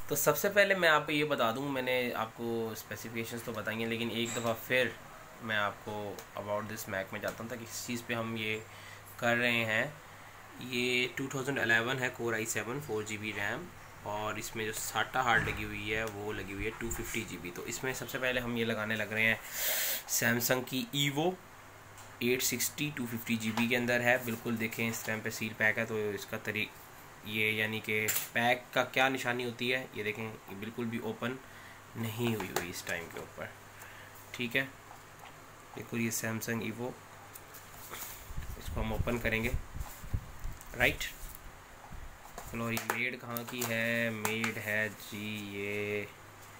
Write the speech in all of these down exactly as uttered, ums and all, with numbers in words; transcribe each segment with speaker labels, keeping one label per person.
Speaker 1: तो सबसे पहले मैं आपको ये बता दूं, मैंने आपको स्पेसिफिकेशंस तो बताई हैं, लेकिन एक दफ़ा फिर मैं आपको अबाउट दिस मैक में जाता हूँ ताकि किस चीज़ पे हम ये कर रहे हैं। ये टू थाउजेंड इलेवन है, core I seven, four G B RAM, और इसमें जो साटा हार्ड लगी हुई है वो लगी हुई है टू फिफ्टी जी बी। तो इसमें सबसे पहले हम ये लगाने लग रहे हैं सैमसंग की Evo eight sixty two fifty G B के अंदर है। बिल्कुल देखें इस टाइम पे सील पैक है, तो इसका तरीक ये यानी कि पैक का क्या निशानी होती है, ये देखें ये बिल्कुल भी ओपन नहीं हुई हुई इस टाइम के ऊपर, ठीक है। देखो ये सैमसंग ईवो, इसको हम ओपन करेंगे, राइट। और ये मेड कहाँ की है? मेड है जी ये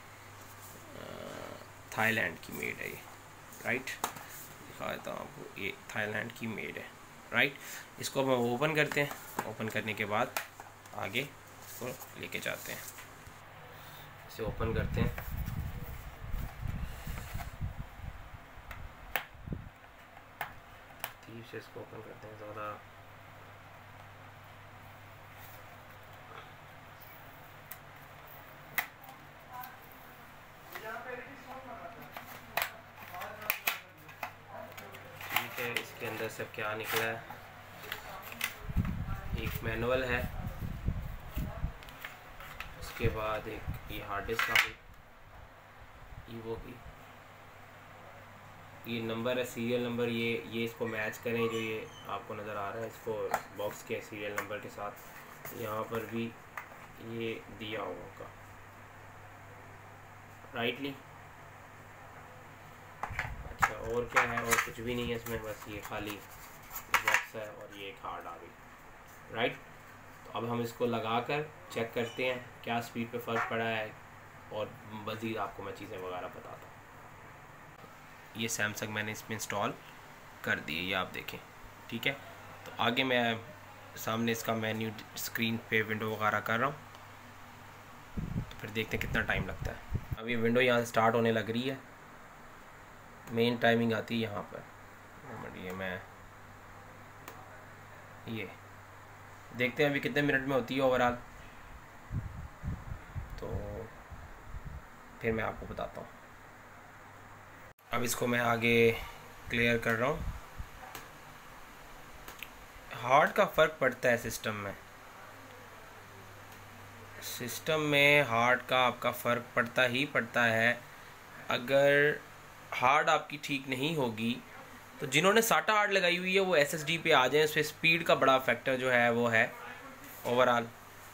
Speaker 1: थाईलैंड की मेड है ये, राइट। दिखा देता हूँ आपको, ये थाईलैंड की मेड है, राइट। इसको हम ओपन करते हैं, ओपन करने के बाद आगे इसको लेके जाते हैं, इसे ओपन करते हैं। ठीक से इसको ओपन करते हैं, ज़्यादा ठीक है। इसके अंदर से क्या निकला है? एक मैनुअल है, उसके बाद एक ये हार्ड डिस्क आ गई ईवो की, ये नंबर है, सीरियल नंबर, ये ये इसको मैच करें, जो ये आपको नज़र आ रहा है इसको बॉक्स के सीरियल नंबर के साथ, यहाँ पर भी ये दिया होगा राइटली। अच्छा, और क्या है? और कुछ भी नहीं है इसमें, बस ये खाली बॉक्स है और ये एक हार्ड आ गई, राइट। तो अब हम इसको लगा कर चेक करते हैं क्या स्पीड पे फ़र्क पड़ा है, और मज़ीद आपको मैं चीज़ें वगैरह बताता हूँ। ये सैमसंग मैंने इसमें इंस्टॉल कर दी है, ये आप देखें, ठीक है। तो आगे मैं सामने इसका मेन्यू स्क्रीन पे विंडो वगैरह कर रहा हूँ, तो फिर देखते हैं कितना टाइम लगता है। अब ये विंडो यहाँ से स्टार्ट होने लग रही है, मेन टाइमिंग आती है यहाँ पर। ये मैं ये देखते हैं अभी कितने मिनट में होती है ओवरऑल, तो फिर मैं आपको बताता हूँ। अब इसको मैं आगे क्लियर कर रहा हूँ। हार्ड का फ़र्क पड़ता है सिस्टम में, सिस्टम में हार्ड का आपका फ़र्क पड़ता ही पड़ता है। अगर हार्ड आपकी ठीक नहीं होगी, तो जिन्होंने साटा हार्ड लगाई हुई है वो एसएसडी पे आ जाएं, उस पर स्पीड का बड़ा फैक्टर जो है वो है ओवरऑल।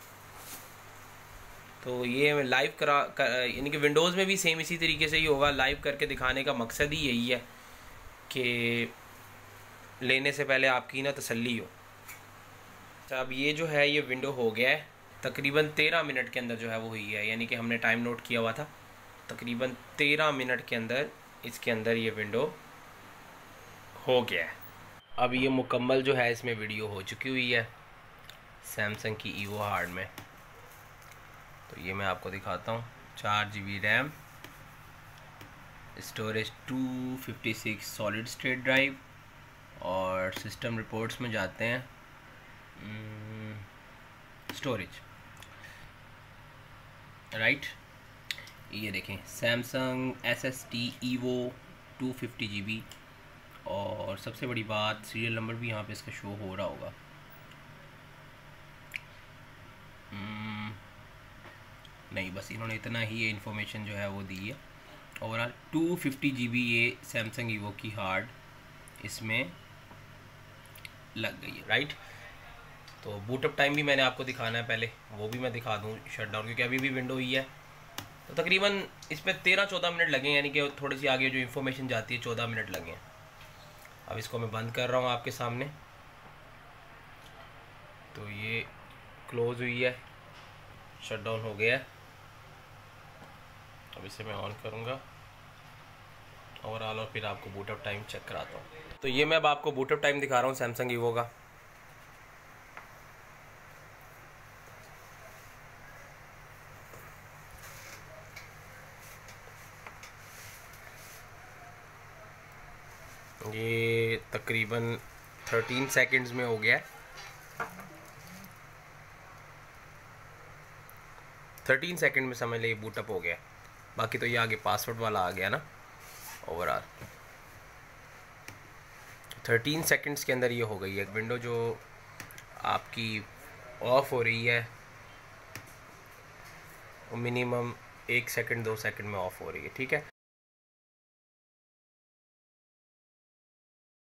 Speaker 1: तो ये लाइव करा कर, यानी कि विंडोज़ में भी सेम इसी तरीके से ही होगा। लाइव करके दिखाने का मकसद ही यही है कि लेने से पहले आपकी ना तसल्ली हो। अच्छा, अब ये जो है ये विंडो हो गया है, तकरीबन तेरह मिनट के अंदर जो है वो हुई है, यानी कि हमने टाइम नोट किया हुआ था, तकरीबन तेरह मिनट के अंदर इसके अंदर ये विंडो हो गया है। अब ये मुकम्मल जो है इसमें वीडियो हो चुकी हुई है सैमसंग की ईवो हार्ड में। तो ये मैं आपको दिखाता हूँ, चार G B RAM, storage two fifty six solid state drive, और सिस्टम रिपोर्ट्स में जाते हैं, स्टोरेज, राइट। ये देखें Samsung S S T Evo two fifty G B, और सबसे बड़ी बात सीरियल नंबर भी यहाँ पे इसका शो हो रहा होगा। नहीं, बस इन्होंने इतना ही ये इन्फॉर्मेशन जो है वो दी है। Overall two fifty G B ये सैमसंग ईवो की हार्ड इसमें लग गई है, राइट। तो बूटअप टाइम भी मैंने आपको दिखाना है, पहले वो भी मैं दिखा दूँ शट डाउन, क्योंकि अभी भी विंडो ही है। तो तकरीबन इसमें तेरह चौदह मिनट लगे, यानी कि थोड़ी सी आगे जो इन्फॉर्मेशन जाती है चौदह मिनट लगे हैं। अब इसको मैं बंद कर रहा हूँ आपके सामने, तो ये क्लोज़ हुई है, शट डाउन हो गया है। अब इसे मैं ऑन करूँगा ओवरऑल, और फिर आपको बूटअप टाइम चेक कराता हूँ। तो ये मैं अब आपको बूटअप टाइम दिखा रहा हूँ सैमसंग ईवो का। ये तकरीबन थर्टीन सेकंड्स में हो गया है। थर्टीन सेकंड में समझ लीजिए बूटअप हो गया। बाकी तो ये आगे पासवर्ड वाला आ गया ना ओवरऑल। थर्टीन सेकंड्स के अंदर ये हो गई है विंडो जो आपकी ऑफ हो रही है, मिनिमम एक सेकंड दो सेकंड में ऑफ हो रही है। ठीक है,